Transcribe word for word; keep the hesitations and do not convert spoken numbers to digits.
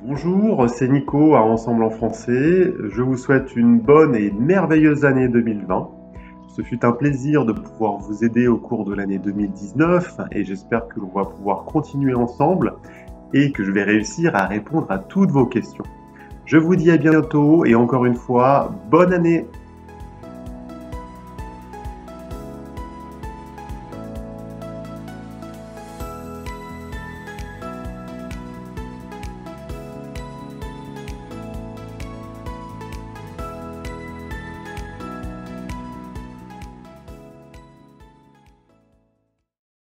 Bonjour, c'est Nico à Ensemble en français. Je vous souhaite une bonne et merveilleuse année deux mille vingt. Ce fut un plaisir de pouvoir vous aider au cours de l'année deux mille dix-neuf et j'espère que l'on va pouvoir continuer ensemble et que je vais réussir à répondre à toutes vos questions. Je vous dis à bientôt et encore une fois, bonne année!